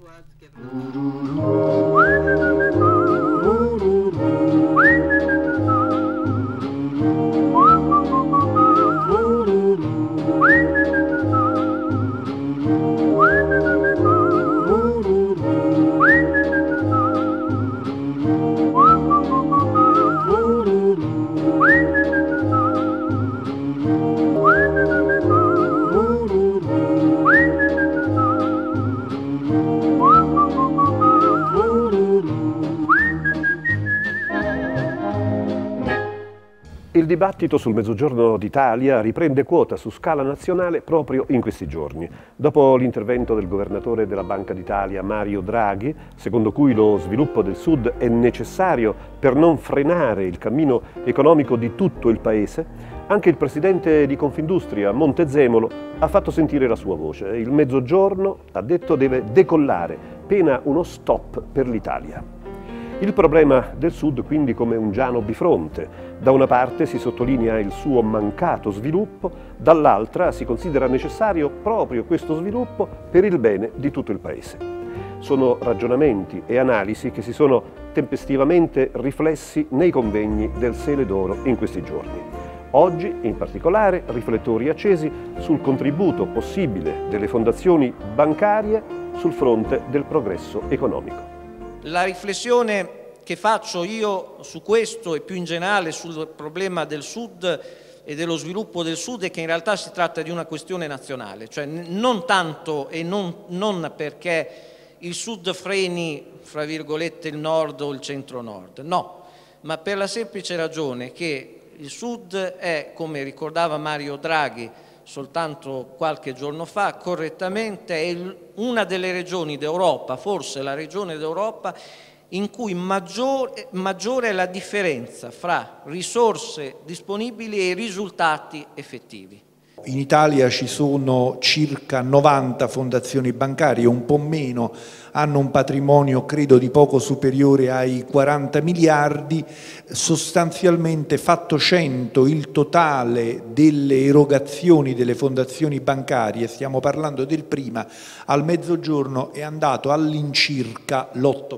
Il dibattito sul Mezzogiorno d'Italia riprende quota su scala nazionale proprio in questi giorni. Dopo l'intervento del governatore della Banca d'Italia Mario Draghi, secondo cui lo sviluppo del Sud è necessario per non frenare il cammino economico di tutto il Paese, anche il presidente di Confindustria Montezemolo ha fatto sentire la sua voce. Il Mezzogiorno, ha detto, deve decollare, pena uno stop per l'Italia. Il problema del Sud quindi come un Giano bifronte. Da una parte si sottolinea il suo mancato sviluppo, dall'altra si considera necessario proprio questo sviluppo per il bene di tutto il Paese. Sono ragionamenti e analisi che si sono tempestivamente riflessi nei convegni del Sele d'Oro in questi giorni. Oggi, in particolare, riflettori accesi sul contributo possibile delle fondazioni bancarie sul fronte del progresso economico. La riflessione che faccio io su questo e più in generale sul problema del Sud e dello sviluppo del Sud è che in realtà si tratta di una questione nazionale, cioè non tanto e non perché il Sud freni, fra virgolette, il Nord o il Centro-Nord, no, ma per la semplice ragione che il Sud è, come ricordava Mario Draghi soltanto qualche giorno fa, correttamente è una delle regioni d'Europa, forse la regione d'Europa in cui maggiore è la differenza fra risorse disponibili e risultati effettivi. In Italia ci sono circa 90 fondazioni bancarie, un po' meno, hanno un patrimonio credo di poco superiore ai 40 miliardi, sostanzialmente fatto 100 il totale delle erogazioni delle fondazioni bancarie, stiamo parlando del prima, al Mezzogiorno è andato all'incirca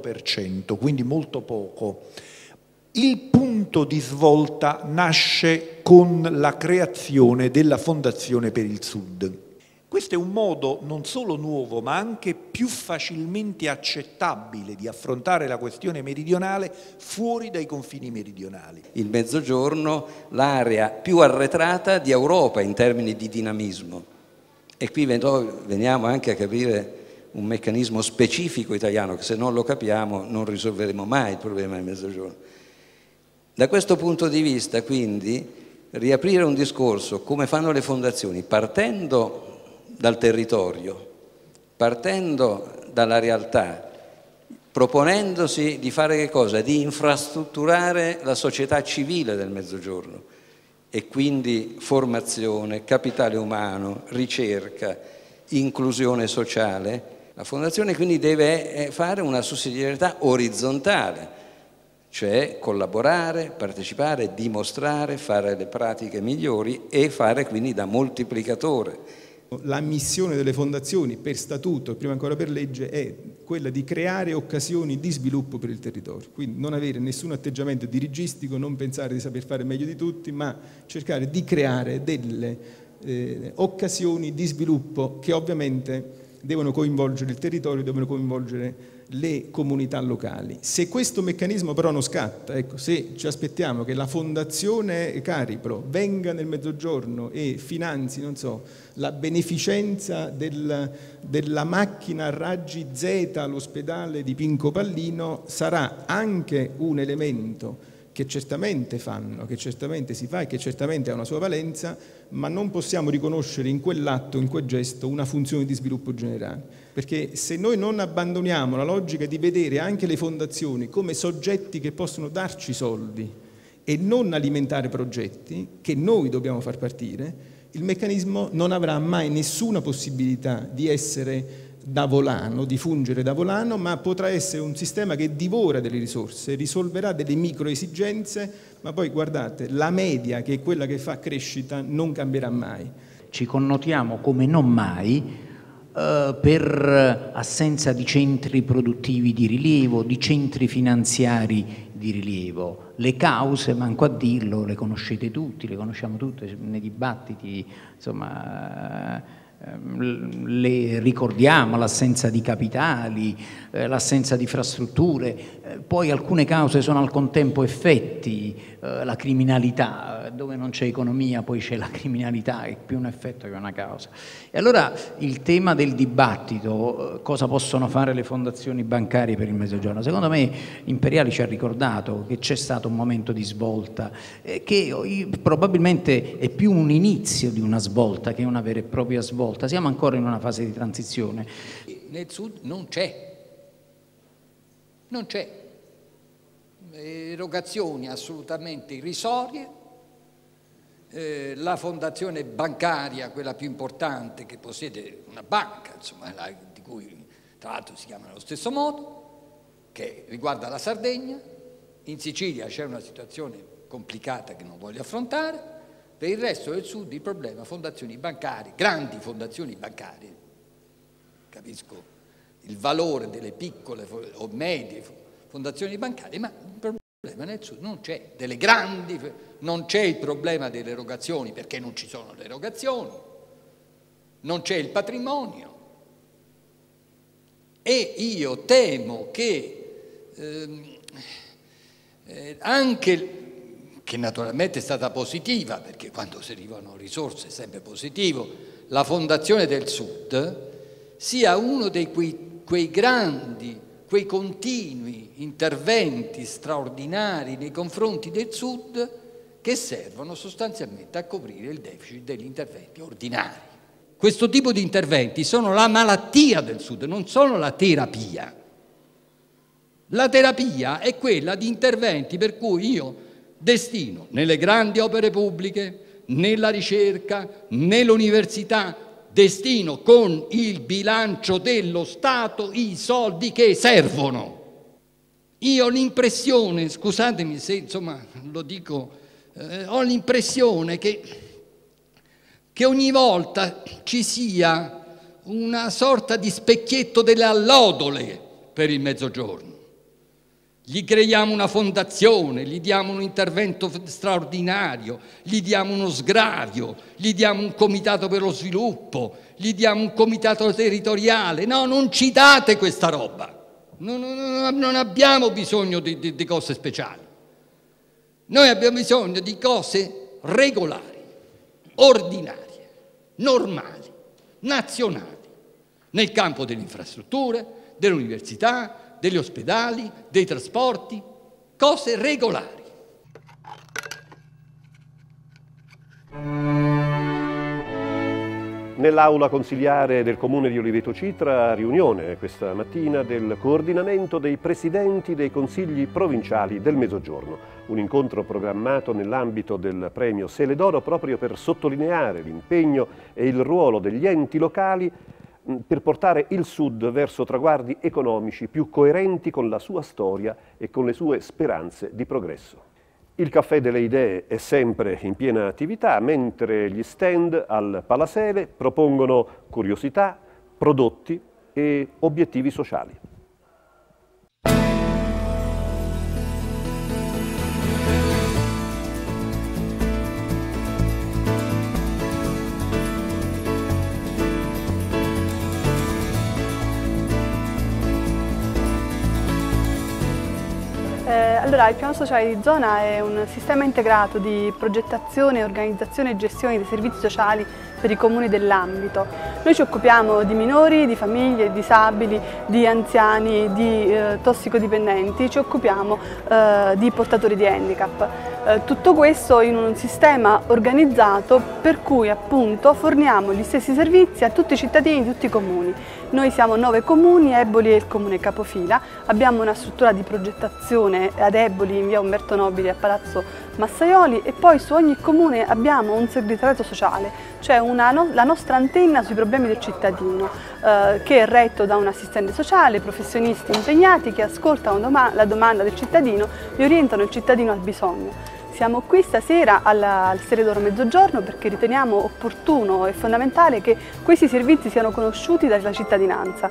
l'8%, quindi molto poco. Il punto di svolta nasce con la creazione della Fondazione per il Sud. Questo è un modo non solo nuovo, ma anche più facilmente accettabile di affrontare la questione meridionale fuori dai confini meridionali. Il Mezzogiorno, l'area più arretrata di Europa in termini di dinamismo. E qui veniamo anche a capire un meccanismo specifico italiano, che se non lo capiamo non risolveremo mai il problema del Mezzogiorno. Da questo punto di vista, quindi, riaprire un discorso come fanno le fondazioni, partendo dal territorio, partendo dalla realtà, proponendosi di fare che cosa? Di infrastrutturare la società civile del Mezzogiorno e quindi formazione, capitale umano, ricerca, inclusione sociale. La fondazione quindi deve fare una sussidiarietà orizzontale, cioè collaborare, partecipare, dimostrare, fare le pratiche migliori e fare quindi da moltiplicatore. La missione delle fondazioni per statuto e prima ancora per legge è quella di creare occasioni di sviluppo per il territorio, quindi non avere nessun atteggiamento dirigistico, non pensare di saper fare meglio di tutti, ma cercare di creare delle occasioni di sviluppo che ovviamente devono coinvolgere il territorio, devono coinvolgere le comunità locali. Se questo meccanismo però non scatta, ecco, se ci aspettiamo che la Fondazione Cariplo venga nel Mezzogiorno e finanzi, non so, la beneficenza della macchina a raggi Z all'ospedale di Pinco Pallino, sarà anche un elemento che certamente fanno, che certamente si fa e che certamente ha una sua valenza, ma non possiamo riconoscere in quell'atto, in quel gesto, una funzione di sviluppo generale. Perché se noi non abbandoniamo la logica di vedere anche le fondazioni come soggetti che possono darci soldi e non alimentare progetti che noi dobbiamo far partire, il meccanismo non avrà mai nessuna possibilità di essere da volano, di fungere da volano, ma potrà essere un sistema che divora delle risorse, risolverà delle micro esigenze, ma poi guardate, la media, che è quella che fa crescita, non cambierà mai. Ci connotiamo come non mai per assenza di centri produttivi di rilievo, di centri finanziari di rilievo. Le cause, manco a dirlo, le conoscete tutti, le conosciamo tutte nei dibattiti, insomma, le ricordiamo: l'assenza di capitali, l'assenza di infrastrutture, poi alcune cause sono al contempo effetti, la criminalità, dove non c'è economia poi c'è la criminalità, è più un effetto che una causa. E allora il tema del dibattito, cosa possono fare le fondazioni bancarie per il Mezzogiorno? Secondo me Imperiali ci ha ricordato che c'è stato un momento di svolta, che probabilmente è più un inizio di una svolta che una vera e propria svolta. Siamo ancora in una fase di transizione. Nel Sud non c'è, erogazioni assolutamente irrisorie. La fondazione bancaria, quella più importante, che possiede una banca, insomma, di cui tra l'altro si chiama allo stesso modo, che riguarda la Sardegna. In Sicilia c'è una situazione complicata che non voglio affrontare. Per il resto del Sud il problema fondazioni bancarie, grandi fondazioni bancarie, capisco il valore delle piccole o medie fondazioni bancarie, ma il problema nel Sud non c'è, delle grandi, non c'è il problema delle erogazioni, perché non ci sono le erogazioni, non c'è il patrimonio, e io temo che anche, che naturalmente è stata positiva, perché quando si arrivano risorse è sempre positivo, la Fondazione del Sud sia uno di quei grandi, quei continui interventi straordinari nei confronti del Sud che servono sostanzialmente a coprire il deficit degli interventi ordinari. Questo tipo di interventi sono la malattia del Sud, non sono la terapia. La terapia è quella di interventi per cui io destino nelle grandi opere pubbliche, nella ricerca, nell'università, destino con il bilancio dello Stato i soldi che servono. Io ho l'impressione, scusatemi se insomma lo dico, ho l'impressione che ogni volta ci sia una sorta di specchietto delle allodole per il Mezzogiorno. Gli creiamo una fondazione, gli diamo un intervento straordinario, gli diamo uno sgravio, gli diamo un comitato per lo sviluppo, gli diamo un comitato territoriale. No, non ci date questa roba. Non abbiamo bisogno di cose speciali. Noi abbiamo bisogno di cose regolari, ordinarie, normali, nazionali, nel campo delle infrastrutture, dell'università, degli ospedali, dei trasporti, cose regolari. Nell'aula consiliare del Comune di Oliveto Citra, riunione questa mattina del coordinamento dei presidenti dei consigli provinciali del Mezzogiorno. Un incontro programmato nell'ambito del premio Sele d'Oro proprio per sottolineare l'impegno e il ruolo degli enti locali per portare il Sud verso traguardi economici più coerenti con la sua storia e con le sue speranze di progresso. Il Caffè delle Idee è sempre in piena attività, mentre gli stand al Palasele propongono curiosità, prodotti e obiettivi sociali. Allora, il piano sociale di zona è un sistema integrato di progettazione, organizzazione e gestione dei servizi sociali per i comuni dell'ambito. Noi ci occupiamo di minori, di famiglie, disabili, di anziani, di tossicodipendenti, ci occupiamo di portatori di handicap. Tutto questo in un sistema organizzato per cui appunto forniamo gli stessi servizi a tutti i cittadini di tutti i comuni. Noi siamo 9 comuni, Eboli è il comune capofila, abbiamo una struttura di progettazione ad Eboli in via Umberto Nobili a Palazzo Massaioli e poi su ogni comune abbiamo un segretariato sociale, cioè la nostra antenna sui problemi del cittadino che è retto da un assistente sociale, professionisti impegnati che ascoltano la domanda del cittadino e orientano il cittadino al bisogno. Siamo qui stasera al Seledoro Mezzogiorno perché riteniamo opportuno e fondamentale che questi servizi siano conosciuti dalla cittadinanza.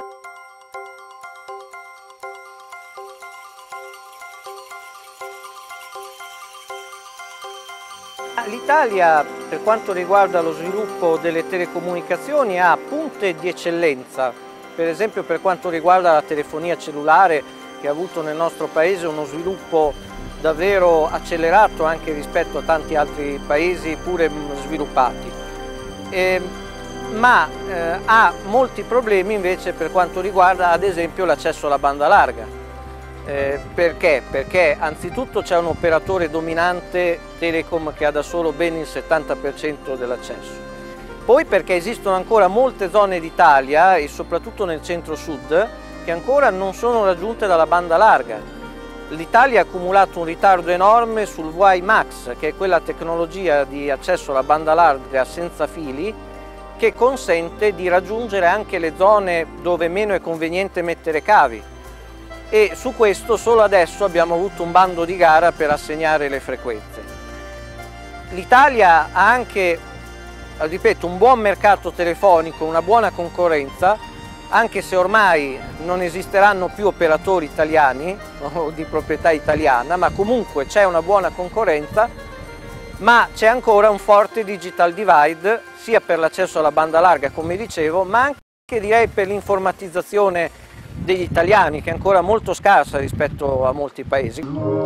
L'Italia, per quanto riguarda lo sviluppo delle telecomunicazioni, ha punte di eccellenza, per esempio per quanto riguarda la telefonia cellulare, che ha avuto nel nostro Paese uno sviluppo davvero accelerato anche rispetto a tanti altri paesi pure sviluppati. Ma ha molti problemi invece per quanto riguarda ad esempio l'accesso alla banda larga. Perché? Perché anzitutto c'è un operatore dominante, Telecom, che ha da solo ben il 70% dell'accesso. Poi perché esistono ancora molte zone d'Italia, e soprattutto nel centro-sud, che ancora non sono raggiunte dalla banda larga. L'Italia ha accumulato un ritardo enorme sul WiMAX, che è quella tecnologia di accesso alla banda larga senza fili, che consente di raggiungere anche le zone dove meno è conveniente mettere cavi. E su questo solo adesso abbiamo avuto un bando di gara per assegnare le frequenze. L'Italia ha anche, ripeto, un buon mercato telefonico, una buona concorrenza, anche se ormai non esisteranno più operatori italiani o di proprietà italiana, ma comunque c'è una buona concorrenza, ma c'è ancora un forte digital divide, sia per l'accesso alla banda larga, come dicevo, ma anche direi per l'informatizzazione degli italiani, che è ancora molto scarsa rispetto a molti paesi.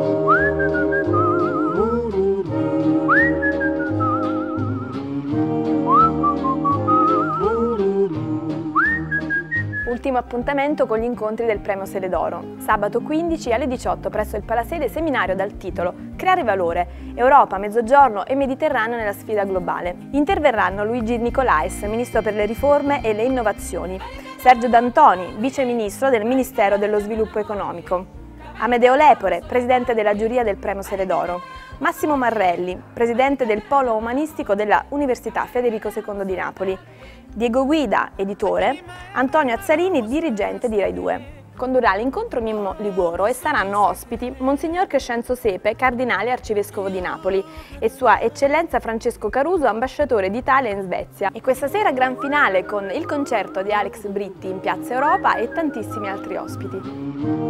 Ultimo appuntamento con gli incontri del Premio Seledoro. Sabato 15 alle 18 presso il Palasede seminario dal titolo Creare valore, Europa, Mezzogiorno e Mediterraneo nella sfida globale. Interverranno Luigi Nicolais, Ministro per le riforme e le innovazioni, Sergio D'Antoni, Vice Ministro del Ministero dello Sviluppo Economico, Amedeo Lepore, Presidente della giuria del Premio Seledoro, Massimo Marrelli, Presidente del Polo Umanistico della Università Federico II di Napoli, Diego Guida, editore, Antonio Azzarini, dirigente di Rai 2. Condurrà l'incontro Mimmo Liguoro e saranno ospiti Monsignor Crescenzo Sepe, Cardinale Arcivescovo di Napoli, e Sua Eccellenza Francesco Caruso, Ambasciatore d'Italia in Svezia. E questa sera gran finale con il concerto di Alex Britti in Piazza Europa e tantissimi altri ospiti.